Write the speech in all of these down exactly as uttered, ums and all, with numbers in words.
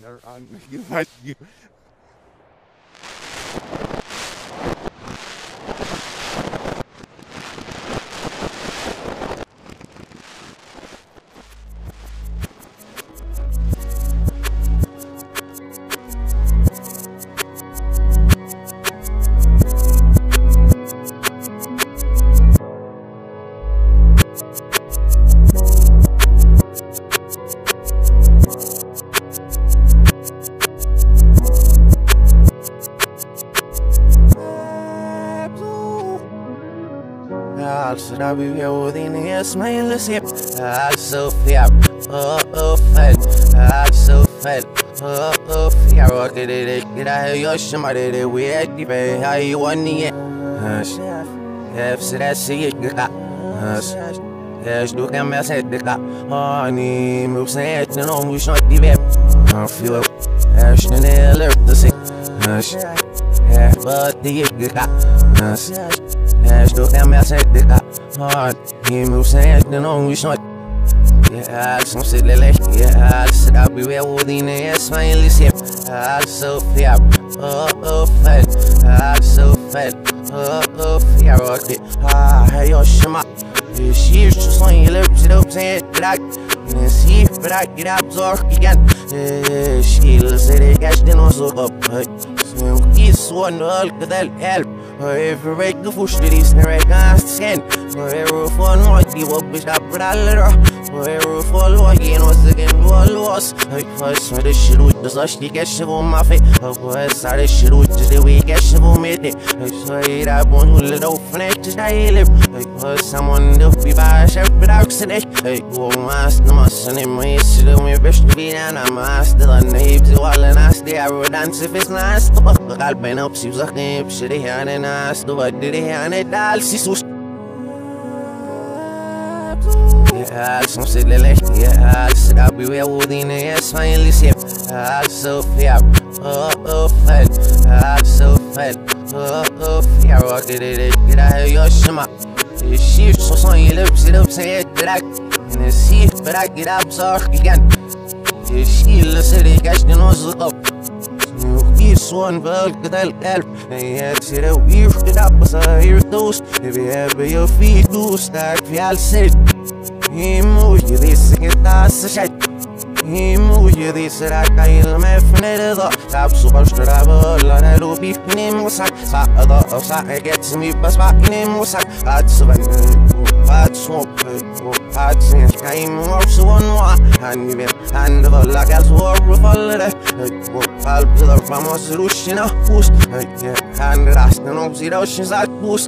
They're on you. Like you. Also da vi within the smiles hip. I'm so fair, oh oh fat. I'm so fat, oh oh fair. Rock it, it, get out your somebody that we had the way. How you want it? Hush, have said I see it. Hush, yes, look at me, said the car. Honey, move, say it, no, we shot the web. I feel it, ash and alert to say. Hush, yeah, but the car. Hush. Ash look at me, I said the hard. He moves saying, no, we shot. Yeah, I some silly lake. Yeah, I said I'll be real with the ass, finally hip. I'm so fair, oh, oh, fat. I'm so fat, oh, oh, fair. Okay, ah, hey, yo, shema. She's just on your lips, it up, saying that I can see, but I get up, so again. She'll say they catch the nose up. So he's one, look at that help. Every reg the fush to this reg cast skin. Every fun what the up is up with a letter. Every fall again was again wall was. I first with the shit with the slush to get shit on my face. Of course, I shit with the way get shit on me. I saw it up on the little flank to die live. I was someone to be by a chef with accident. I go master my son in my shit on me best to be and I'm master the names to all and I stay. I would dance if it's nice. I'll bend up, she was a camp, shit here and I do what did he and it all see so. Yeah, I some silly lake. Yeah, I said I'll be real within the ass, finally hip. I'm so fair, oh, oh, fat. I'm so fat, oh, oh, fair. Rock it, it, get out your shema. She's so on your lips, it up, say it, but I can see it, but I get up, so again. She'll say they catch the nose up. This one bug that help. And yet, see that we it up as I hear those. If you have your feet loose, that feel safe. He move you this and get that's a shit. He move you this and I can't make fun of the top super struggle. I do beef in him was like, Sat the outside, I get to me, but back in him was like, that's a bad smoke, bad sense. I'm more so one more. And even and the like as war of all of that. I'll be the famous solution of boost. And the rest of the oceans like boost.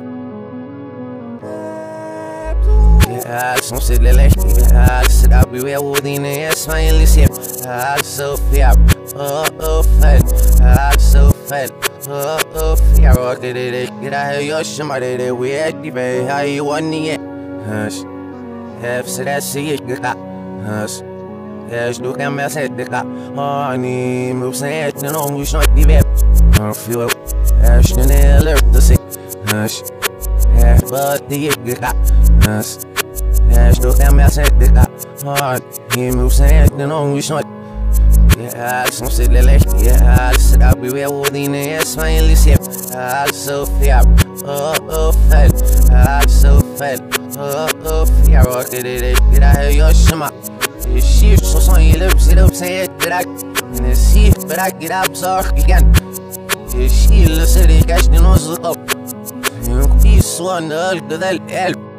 Yeah, some silly lake. Yeah, I said I'll be real within the ass, finally hip. I'm so fair, oh, oh, fat. I'm so fat, oh, oh, fair. Rock it, it, get out your somebody that we had the way. How you want it? Hush, have said I see it. Hush, yes, look at me, I said the car. Honey, move, say it, no, we shot the web. I feel it, ash and alert to say. Hush, yeah, but the car. Hush. Ash look at me, I said the car. Hard, he moves saying, no, we shot. Yeah, I some silly lake. Yeah, I said I'll be real within the ass, finally hip. I'm so fair, oh, oh, fat. I'm so fat, oh, oh, fair. Rock it, it, get out your shema. She's so on your lips, it up, say it, that I can see it, but I get up, so again. She'll say they catch the nose up. This one, the help.